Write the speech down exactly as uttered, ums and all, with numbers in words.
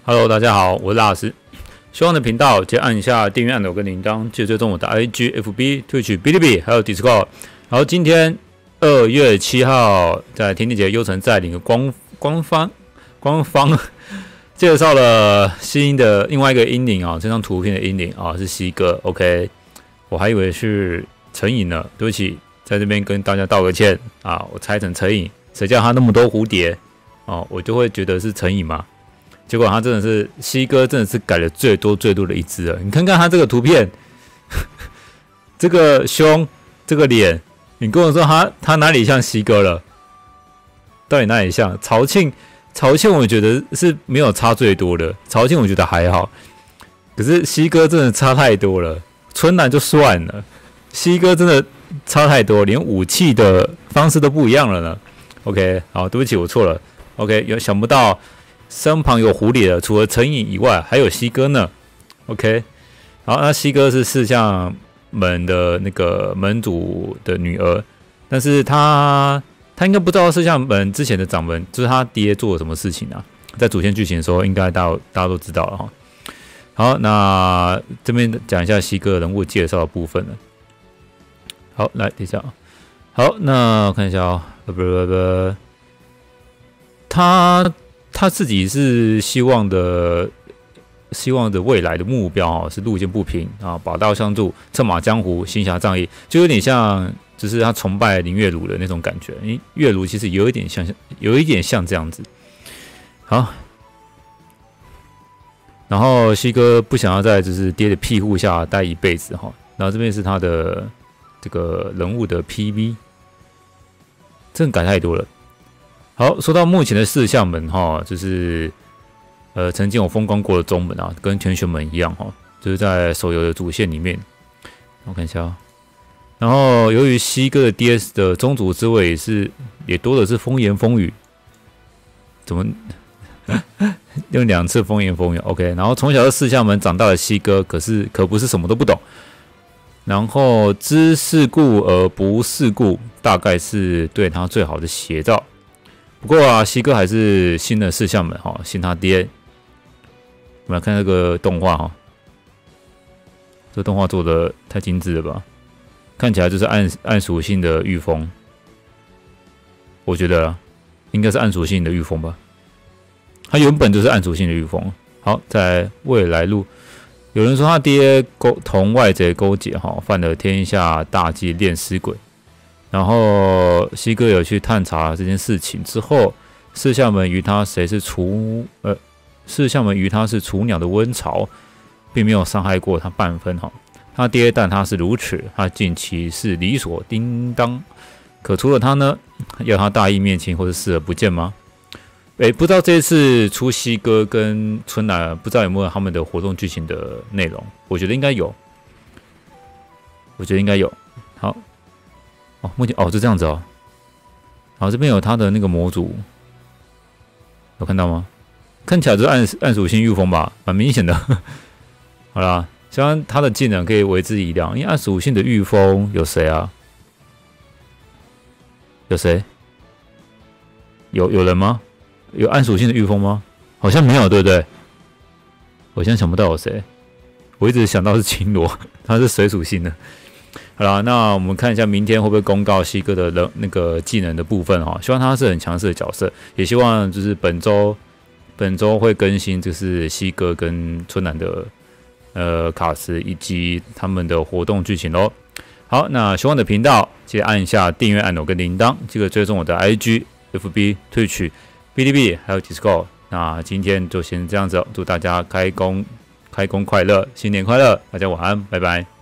Hello， 大家好，我是拉斯。希望的频道，记得按一下订阅按钮跟铃铛，记得追踪我的 I G、F B、Twitch、哔哩哔哩还有 Discord。然后今天二月七号，在天地节优城在领的官官方官方介绍了新的另外一个阴灵啊，这张图片的阴灵啊是西哥 ，OK， 我还以为是成瘾了，对不起，在这边跟大家道个歉啊，我猜成成瘾，谁叫他那么多蝴蝶哦，我就会觉得是成瘾嘛。结果他真的是西哥，真的是改了最多最多的一只了。你看看他这个图片，这个胸，这个脸，你跟我说他他哪里像西哥了？到底哪里像？曹庆，曹庆我觉得是没有差最多的，曹庆我觉得还好，可是西哥真的差太多了。春兰就算了，西哥真的差太多，连武器的方式都不一样了呢。OK， 好，对不起，我错了。OK， 有想不到。身旁有狐狸的，除了成瘾以外，还有西哥呢。OK， 好，那西哥是四相门的那个门主的女儿，但是他他应该不知道四相门之前的掌门就是他爹做了什么事情啊？在主线剧情的时候，应该大家大家都知道了哈。好，那这边讲一下西哥人物介绍的部分了。好，来等一下。好，那我看一下哦，不不不，他。他自己是希望的，希望的未来的目标啊，是路见不平啊，宝刀相助，策马江湖，行侠仗义，就有点像，就是他崇拜林月如的那种感觉。因为月如其实有一点像，有一点像这样子。好，然后西哥不想要在就是爹的庇护下待一辈子哈。然后这边是他的这个人物的 P V， 真的改太多了。好，说到目前的四相门哈，就是呃曾经有风光过的中门啊，跟天玄门一样哈，就是在手游的主线里面。我看一下、哦，然后由于西哥的 D S 的宗主之位也是也多的是风言风语，怎么用两次风言风语 ？OK， 然后从小是四相门长大的西哥，可是可不是什么都不懂。然后知世故而不世故，大概是对他最好的写照。不过啊，西哥还是信了四相门哈，信他爹。我们来看这个动画哈，这个动画做的太精致了吧？看起来就是暗暗属性的御风，我觉得应该是暗属性的御风吧。他原本就是暗属性的御风。好，在未来路，有人说他爹勾同外贼勾结哈，犯了天下大忌炼尸鬼。然后西哥有去探查这件事情之后，四相门于他谁是雏呃，四相门于他是雏鸟的温巢，并没有伤害过他半分哈。他爹但他是如此，他近期是理所叮当。可除了他呢，要他大义灭亲或者视而不见吗？诶，不知道这次出西哥跟春兰，不知道有没有他们的活动剧情的内容？我觉得应该有，我觉得应该有。好。哦，目前哦就这样子哦，好，这边有他的那个模组，有看到吗？看起来就是暗暗属性御风吧，蛮明显的。好啦，希望他的技能可以为之一亮，因为暗属性的御风有谁啊？有谁？有有人吗？有暗属性的御风吗？好像没有，对不对？我现在想不到有谁，我一直想到是青罗，他是水属性的。好啦，那我们看一下明天会不会公告西哥的人那个技能的部分哈，希望他是很强势的角色，也希望就是本周本周会更新就是西哥跟春兰的呃卡池以及他们的活动剧情咯。好，那喜欢的频道记得按一下订阅按钮跟铃铛，记得追踪我的 I G、F B、Twitch、哔哩哔哩还有 Discord。那今天就先这样子，祝大家开工开工快乐，新年快乐，大家晚安，拜拜。